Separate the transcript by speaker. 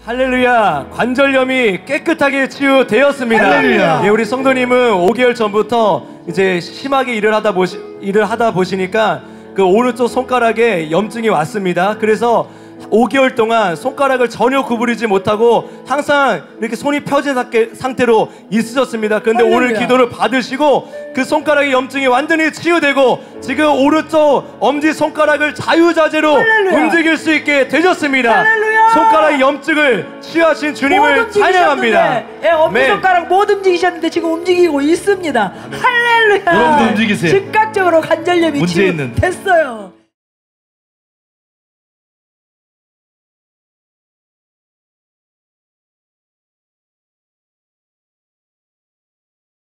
Speaker 1: 할렐루야. 관절염이 깨끗하게 치유되었습니다.
Speaker 2: 할렐루야.
Speaker 1: 예, 우리 성도님은 5개월 전부터 이제 심하게 일을 하다 보시니까 그 오른쪽 손가락에 염증이 왔습니다. 그래서 5개월 동안 손가락을 전혀 구부리지 못하고 항상 이렇게 손이 펴진 상태로 있으셨습니다. 그런데 오늘 기도를 받으시고 그 손가락의 염증이 완전히 치유되고 지금 오른쪽 엄지 손가락을 자유자재로 움직일 수 있게 되셨습니다. 손가락의 염증을 치유하신 주님을 찬양합니다.
Speaker 2: 예, 엄지손가락 못 움직이셨는데 지금 움직이고 있습니다. 할렐루야.
Speaker 3: 여러분도 움직이세요.
Speaker 2: 즉각적으로 관절염이 치유됐어요.